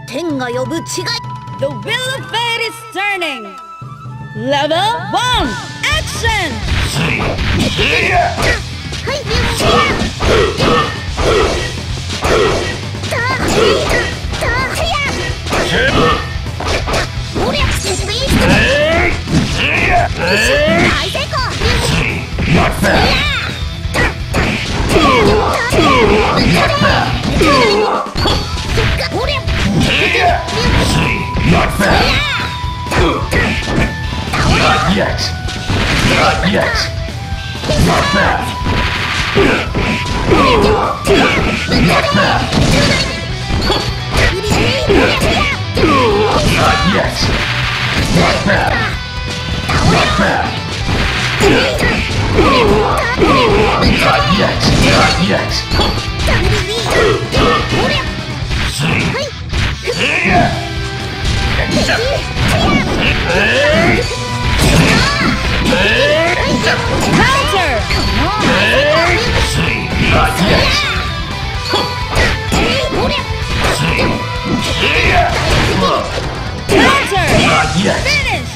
天が呼ぶ違い。 The wheel of fate is turning. Level 1, action! Not bad. Not bad. Not yet. Not yet. Not bad. Not bad. Not yet. Not bad. Not bad. Not yet. Not yet. Counter! Not yet. Counter! Not yet. Finish!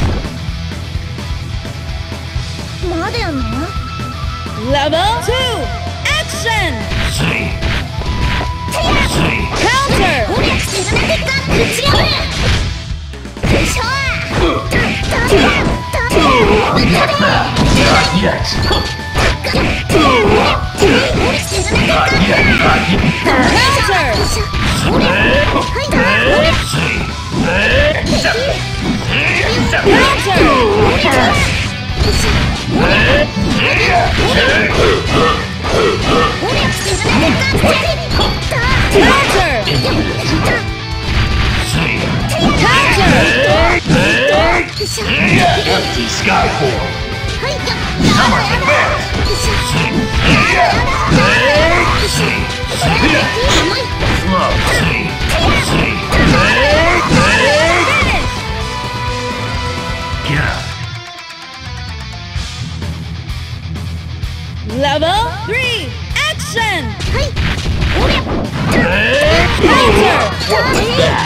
まだやんの？ Level 2, action! Counter! Not bad. Not yet. Not yet. Not yet. Counter! Empty Skyfall. Summer's advanced. Love. Get up. Level 3, action! What was that?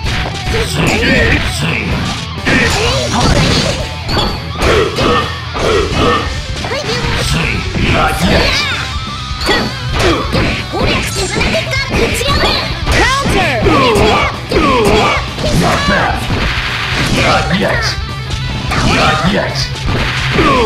Not yet. Counter! Not bad. Not yet. Not yet.